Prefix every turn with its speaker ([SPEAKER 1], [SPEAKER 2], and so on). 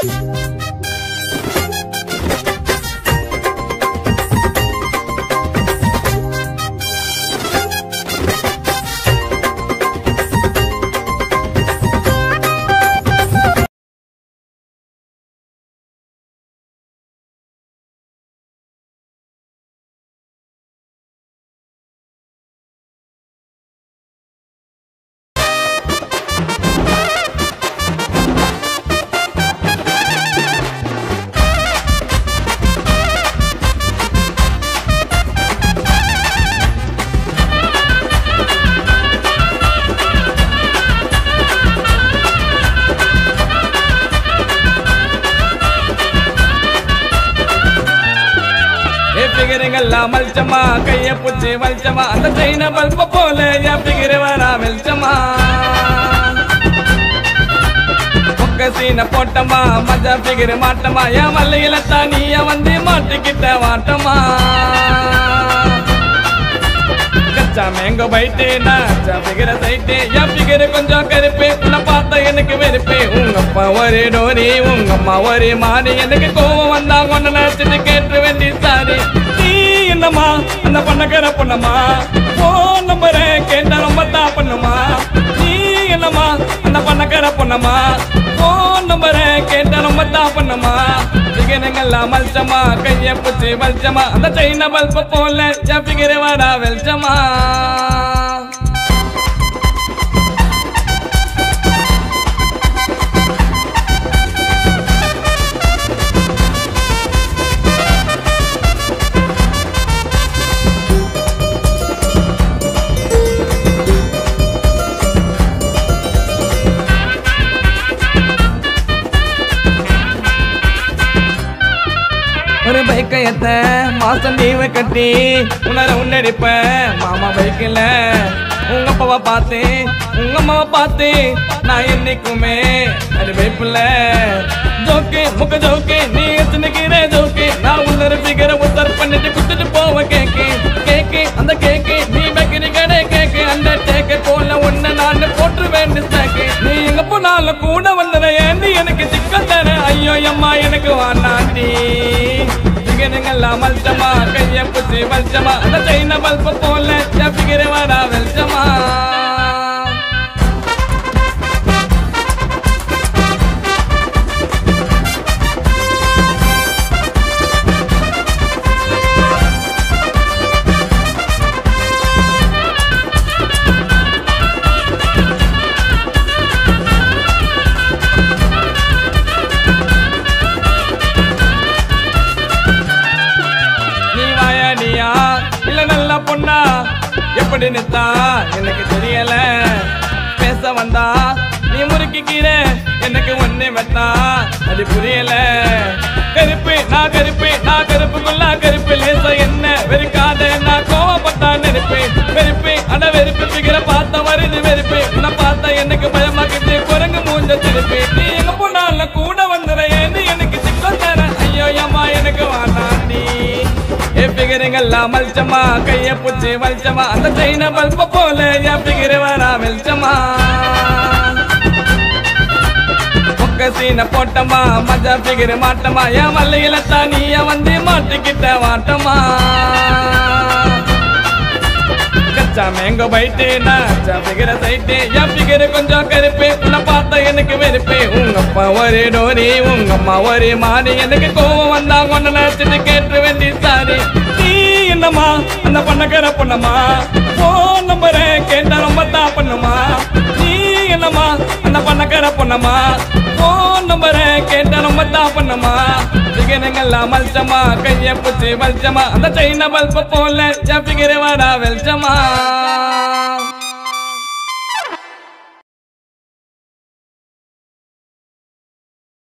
[SPEAKER 1] மல்ச்சமா கைய புச்சி வல்ச்சமா அந்த சைன பல்ப போல பிகிர வரா வெல்ச்சமா பொக்க சீன போட்டமா மஜா பிகிர மாட்டமா என் மல்லையில தானிய வந்து மாட்டிக்கிட்ட வாட்டமா கச்சா மேங்கோ பைட்டு நாச்சா பிகிர சைட்டு என் பிகிர கொஞ்சம் கருப்பு உன்னை பார்த்தா எனக்கு வெறுப்பு உங்க அப்பா ஒரு டோரி உங்க அம்மா ஒரு மாறி எனக்கு கோவம் வந்தா ஒன்னு நினைச்சிட்டு கேட்டு வேண்டி சாரி என்னமா அந்த பண்ணக்கார பொண்ணமா போன் நம்பர கேட்டா ரொம்ப தான் பண்ணுமா நீ என்னமா அந்த பண்ணக்கார பொண்ணமா போன் நம்பர கேட்டா ரொம்ப தான் பண்ணுமா சிகனங்கள்லாம் மல்ச்சமா கைய புச்சி வல்ச்சமா அந்த சைன பல்ப போல பிகிர வாடா வெல்ச்சமா ஒரு பைக்கை எத்த மாசம் லீவை கட்டி உணர உன்னடிப்ப மாமா பைக்கில் உங்க அப்பாவை பார்த்து உங்க அம்மாவை பார்த்து நான் என்னைக்குமே அது பைப்பில்ல ஜோக்கு முக்க ஜோக்கு நீ எத்தனைக்கிற ஜோக்கு நான் உன்னர பிகர உத்தர் பண்ணிட்டு குத்துட்டு போவ கேக்கு கேக்கு அந்த கேக்கு நீ பேக்கரி கடை கேக்கு அந்த டேக்க போல ஒன்னு நான் போட்டு வேண்டு சாக்கு நீ எங்க போனாலும் கூட வந்துட ஏந்தி எனக்கு சிக்கல் தர ஐயோ அம்மா எனக்கு வாண்டாண்டி சிகனங்கள்லாம் மல்ச்சமா கைய புச்சி வல்ச்சமா அந்த சைன பல்ப போல பிகிர வாடா வெல்ச்சமா பொண்ணா எப்படி நித்தா எனக்கு தெரியல பேச வந்தா நீ முறுக்கிக்கிற எனக்கு ஒண்ணு மெத்தா அது புரியல கருப்பு நான் கருப்புக்குள்ள கருப்பு லேச என்ன வெறுக்காத நான் கோவப்பட்டா நெருப்பு வெறுப்பு அட வெறுப்பு பிகிற பார்த்த வருது வெறுப்பு உன்னை பார்த்தா எனக்கு பயமாக்குது குரங்கு மூஞ்ச திருப்பி நீ எங்க போனால கூட வந்துடுறேன்னு எனக்கு சிக்கல் தர ஐயோ அம்மா எனக்கு வாண்டாண்டி பிகிரங்கள்லாம் மல்ச்சமா கைய புச்சி வல்ச்சமா அந்த சைன பல்ப போல பிகிர வரா வெல்ச்சமா பொக்க சீன போட்டமா மஜா பிகிர மாட்டமா என் மல்லையில தானிய வந்து மாட்டிக்கிட்ட வாட்டமா கச்சா மேங்கோ பைட்டு நாச்சா பிகிர சைட்டு என் பிகிர கொஞ்சம் கருப்பு உன்னை பார்த்தா எனக்கு வெறுப்பு உங்க அப்பா ஒரு டோரி உங்க அம்மா ஒரு மாறி எனக்கு கோவம் வந்தா ஒன்னு நினைச்சிட்டு கேட்டு வேண்டி சாரி என்னமா அந்த பண்ணக்கார பொண்ணமா போன் நம்பர கேட்டா ரொம்ப தான் பண்ணுமா நீ என்னமா அந்த பண்ணக்கார பொண்ணமா போன் நம்பர கேட்டா ரொம்ப தான் பண்ணுமா சிகனங்கள்லாம் மல்ச்சமா கைய புச்சி வல்ச்சமா அந்த சைன பல்ப போல பிகிர வாடா வெல்ச்சமா